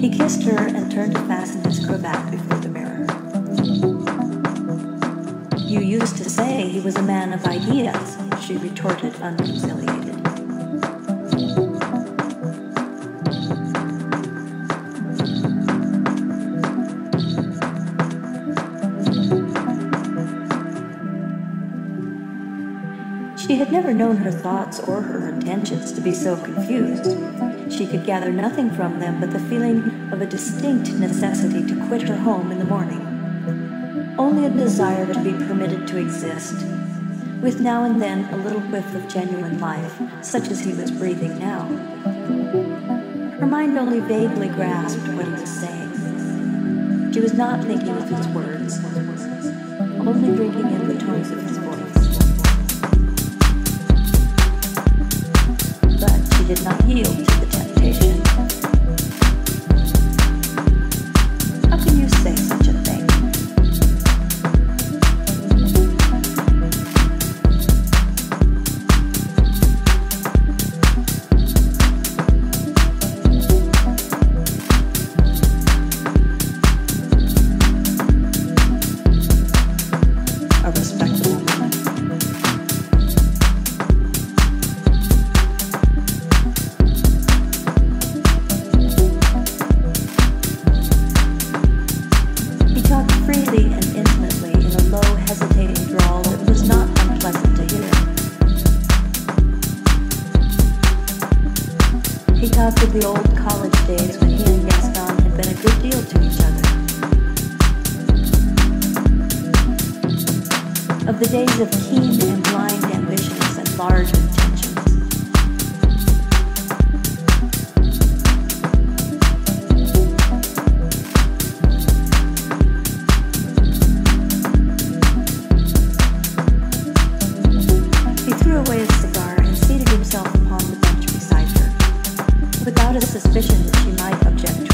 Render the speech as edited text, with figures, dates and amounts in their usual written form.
He kissed her and turned to fasten his cravat before the mirror. You used to say he was a man of ideas, she retorted, unconciliated. She had never known her thoughts or her intentions to be so confused. She could gather nothing from them but the feeling of a distinct necessity to quit her home in the morning. Only a desire to be permitted to exist, with now and then a little whiff of genuine life, such as he was breathing now. Her mind only vaguely grasped what he was saying. She was not thinking of his words, only drinking in the tones of his voice. But she did not yield to the temptation. How can you say such a thing? A respectable woman. Freely and intimately in a low, hesitating drawl that was not unpleasant to hear. He talked of the old college days when he and Gaston had been a good deal to each other. Of the days of keen and blind ambitions and large intentions. Away his cigar and seated himself upon the bench beside her, without a suspicion that she might object to